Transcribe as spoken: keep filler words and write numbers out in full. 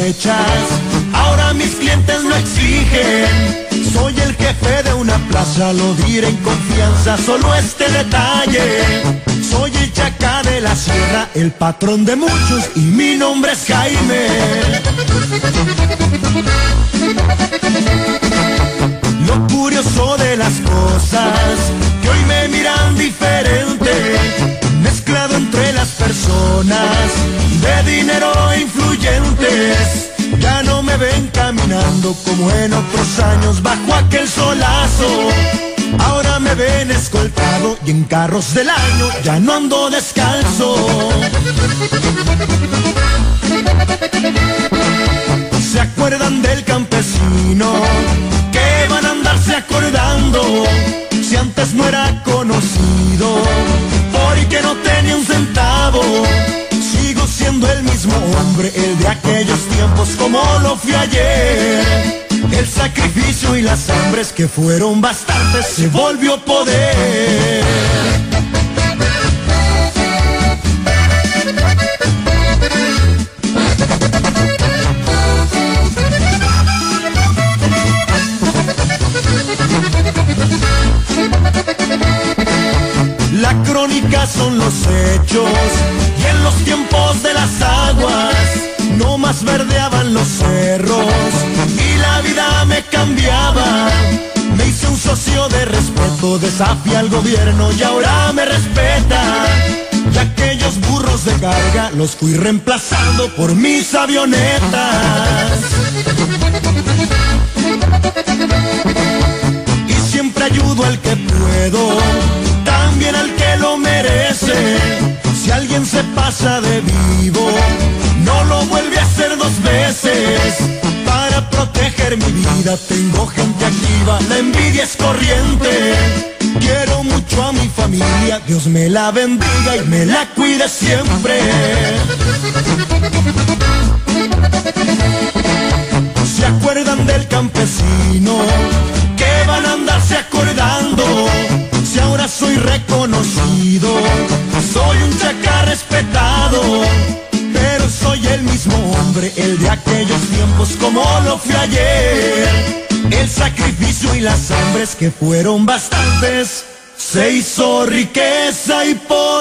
fechas, ahora mis clientes lo exigen. Soy el jefe de una plaza, lo diré en confianza, solo este detalle. Soy el Chaca de la Sierra, el patrón de muchos, y mi nombre es Jaime. Lo curioso de las cosas, que hoy me miran diferente, mezclado entre las personas, de dinero e influyentes. Ya no me ven caminando como en otros años bajo aquel solazo. Ahora me ven escoltado y en carros del año ya no ando descalzo. ¿Se acuerdan del campesino? Que van a andarse acordando si antes no era conocido porque no tenía un centavo. Sigo siendo el mismo hombre, el de aquellos tiempos como lo fui ayer. El sacrificio y las hambres que fueron bastantes se volvió poder. La crónica son los hechos y en los tiempos de las aguas no más verdeaban los cerros y la vida me cambiaba. Me hice un socio de respeto, desafié al gobierno y ahora me respeta. Y aquellos burros de carga los fui reemplazando por mis avionetas. Y siempre ayudo al que puedo, también al que lo merece. Si alguien se pasa de vivo, no lo vuelve a hacer dos veces. Para proteger mi vida tengo gente activa, la envidia es corriente. Quiero mucho a mi familia, Dios me la bendiga y me la cuide siempre. ¿Se acuerdan del campesino? Que van a andarse acordando si ahora soy reconocido. Soy un Chaca respetado, pero soy el mismo hombre, el de aquellos tiempos como lo fui ayer. El sacrificio y las hambres que fueron bastantes se hizo riqueza y poder.